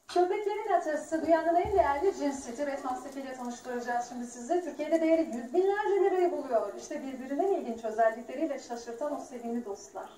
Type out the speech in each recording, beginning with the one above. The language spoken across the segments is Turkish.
Köpeklerin atası dünyanın en değerli cinsi Tibet Mastifi ile tanıştıracağız şimdi sizi. Türkiye'de değeri yüz binlerce lirayı buluyor. İşte birbirinden ilginç özellikleriyle şaşırtan o sevimli dostlar.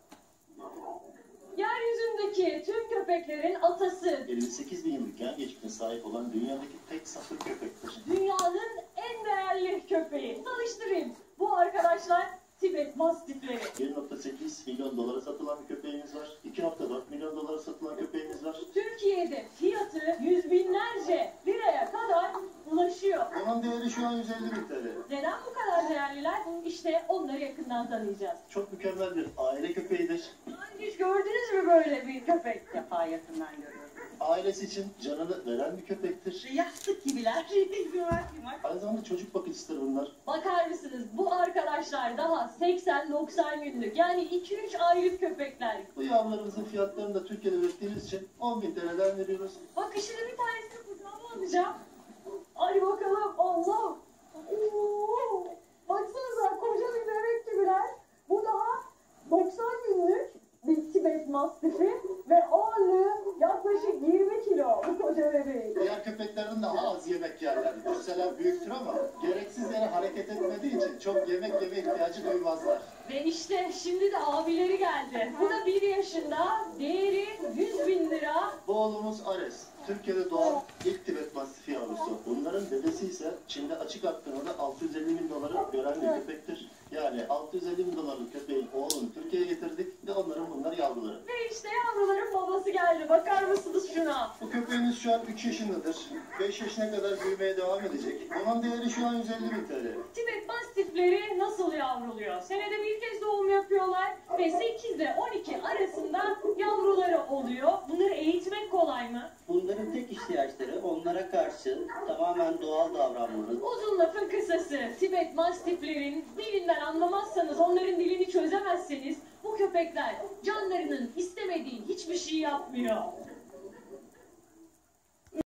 Yeryüzündeki tüm köpeklerin atası. 58 bin yıllık gen geçmişine sahip olan dünyadaki tek safır köpektir. Dünyanın en değerli köpeği. Tanıştırayım. Bu arkadaşlar Tibet Mastifleri. 1,8 milyon dolara satılan bir köpeğimiz var. 2,4 milyon dolara satılan köpeğimiz var. Türkiye'de fiyatı yüz binlerce liraya kadar ulaşıyor. Onun değeri şu an 150 bin TL. Neden bu kadar değerliler? İşte onları yakından tanıyacağız. Çok mükemmel bir aile köpeğidir. Hiç gördünüz mü böyle bir köpek? İlk defa yakından görüyorum. Ailesi için canını veren bir köpektir. Yastık gibiler. Aynı zamanda çocuk bakıcısıdır bunlar. Bakar mısınız? Bu arkadaşlar daha 80-90 günlük. Yani 2-3 aylık köpekler. Bu yavrularımızın fiyatlarını da Türkiye'de ürettiğimiz için 10 bin TL'den veriyoruz. Bakışını bir tanesini kucağıma alacağım. Hadi bakalım. Allah! Oo! Baksanıza koca bir bebek gibiler. Bu daha 90 günlük bir Tibet Mastifi ve ağırlığı yaklaşık 20 kilo bu koca bebeğin. Diğer köpeklerin daha az yemek yerler. Cüsseler büyüktür ama gereksiz yere hareket etmediği için çok yemek yeme ihtiyacı duymazlar. Ve işte şimdi de abileri geldi. Bu da 1 yaşında. Değeri 100 bin lira. Bu oğlumuz Ares. Türkiye'de doğan ilk Tibet Mastifi yavrusu. Bunların dedesi ise Çin'de açık arttırmada 650 bin doları gören bir köpektir. Yani 650 bin dolarlık köpeğin oğlunu Türkiye'ye getirdik ve onların bunlar yavruları. Ve işte yavruların babası geldi. Bakar mısınız şuna? Bu köpeğimiz şu an 3 yaşındadır. 5 yaşına kadar büyümeye devam edecek. Onun değeri şu an 150 bin TL. Tibet Mastifleri nasıl yavruluyor? Senede bir kez doğum yapıyorlar ve 8 ile 12 arasında yavruları oluyor. Bunları eğitmek kolay mı? Bunların tek ihtiyaçları onlara karşı tamamen doğal davranmanız. Uzun lafın kısası, Tibet Mastiflerin dilinden anlamazsanız, onların dilini çözemezseniz bu köpekler canlarının istemediği hiçbir şey yapmıyor.